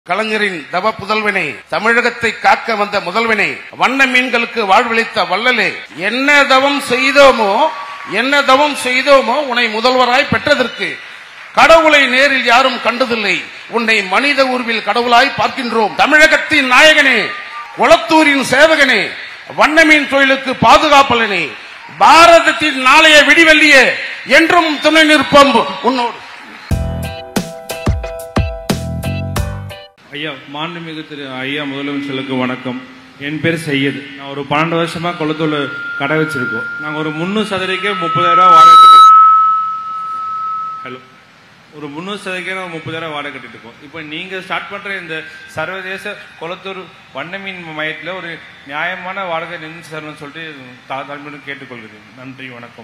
கலைஞரின் தவ புதல்வனே, தமிழகத்தை காக்க வந்த முதல்வனே, வண்ண மீன்களுக்கு வாழ்வளித்த வள்ளலே, என்ன தவம் செய்தோமோ உன்னை முதல்வராய் பெற்றதற்கு கடவுளை நேரில் யாரும் கண்டதில்லை, உன்னை மனித உருவில் கடவுளாய் பார்க்கின்றோம். தமிழகத்தின் நாயகனே, கொளத்தூரின் சேவகனே, வண்ணமீன் தொழிலுக்கு பாதுகாப்பலனே, பாரதத்தின் நாளைய விடிவெள்ளியே, என்றும் துணை நிற்போம் உன்னோடு. ஐயா, மாண்புமிகு திரு ஐயா முதலமைச்சருக்கு வணக்கம். என் பேர் சையது. நான் ஒரு 12 வருஷமா கொளத்தூர்ல கடை வச்சிருக்கோம். நாங்க ஒரு 300 சதுரடிக்கு 30,000 வாடகை ஒரு 300 சதுரடிக்கு 30,000 வாடகை கட்டிட்டு இருக்கோம். இப்போ நீங்க ஸ்டார்ட் பண்ற இந்த சர்வதேச கொளத்தூர் வண்ணமீன் மையத்தில் ஒரு நியாயமான வாடகை நின்று தரணும்னு சொல்லிட்டு கேட்டுக்கொள்கிறேன். நன்றி, வணக்கம்.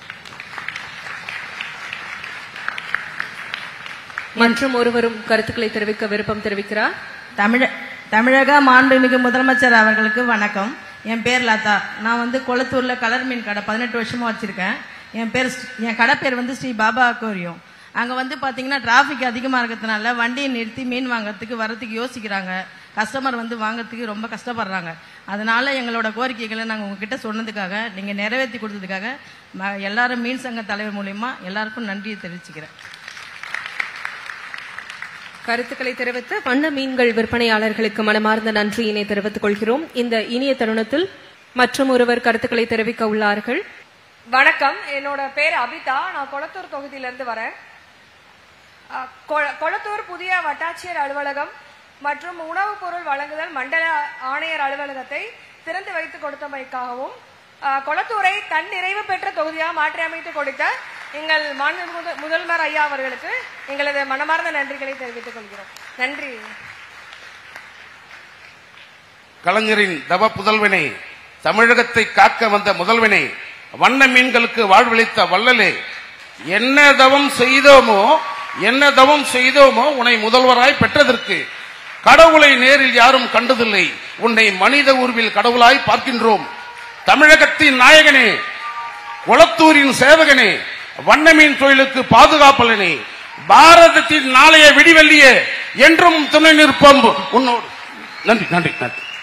மற்றும் ஒருவரும் கருத்துக்களை தெரிவிக்க விருப்பம் தெரிவிக்கிறார். தமிழக மாண்புமிகு முதலமைச்சர் அவர்களுக்கு வணக்கம். என் பேர் லதா. நான் கொளத்தூர்ல கலர் மீன் கடை 18 வருஷமா வச்சிருக்கேன். என் கடை பேர் ஸ்ரீ பாபா அக்வேரியம். அங்க பாத்தீங்கன்னா டிராபிக் அதிகமா இருக்கிறதுனால வண்டியை நிறுத்தி மீன் வாங்கறதுக்கு வரதுக்கு யோசிக்கிறாங்க. கஸ்டமர் வாங்கறதுக்கு ரொம்ப கஷ்டப்படுறாங்க. அதனால எங்களோட கோரிக்கைகளை நாங்க உங்ககிட்ட சொன்னதுக்காக, நீங்க நிறைவேற்றி கொடுத்ததுக்காக எல்லாரும் மீன் சங்க தலைவர் மூலியமா எல்லாருக்கும் நன்றியை தெரிவிச்சுக்கிறேன். கருத்துக்களை தெரிவித்த வண்ண மீன்கள் விற்பனையாளர்களுக்கு மனமார்ந்த நன்றியினை தெரிவித்துக் கொள்கிறோம். இந்த இனிய தருணத்தில் மற்றும் ஒருவர் கருத்துக்களை தெரிவிக்க உள்ளார்கள். வணக்கம், என்னோட பேர் அபிதா. நான் கொளத்தூர் தொகுதியிலிருந்து வரேன். கொளத்தூர் புதிய வட்டாட்சியர் அலுவலகம் மற்றும் உணவுப் பொருள் வழங்குதல் மண்டல ஆணையர் அலுவலகத்தை திறந்து வைத்துக் கொடுத்தமைக்காகவும், கொளத்தூரை தன் நிறைவு பெற்ற தொகுதியாக மாற்றியமைத்து கொடுத்த எங்கள் மாநில முதல்வர் ஐயா அவர்களுக்கு எங்களது மனமார்ந்த நன்றிகளை தெரிவித்துக் கொள்கிறோம். நன்றி. கலைஞரின் தவ புதல்வனே, தமிழகத்தை காக்க வந்த முதல்வனே, வண்ண மீன்களுக்கு வாழ்வளித்த வள்ளலே, என்ன தவம் செய்தோமோ உன்னை முதல்வராய் பெற்றதற்கு கடவுளை நேரில் யாரும் கண்டதில்லை, உன்னை மனித உருவில் கடவுளாய் பார்க்கின்றோம். தமிழகத்தின் நாயகனே, கொளத்தூரின் சேவகனே, வண்ணமீன் தொழிலுக்கு பாதுகாப்பலனே, பாரதத்தின் நாளைய விடிவெள்ளியே, என்றும் துணை நிற்போம் உன்னோடு. நன்றி.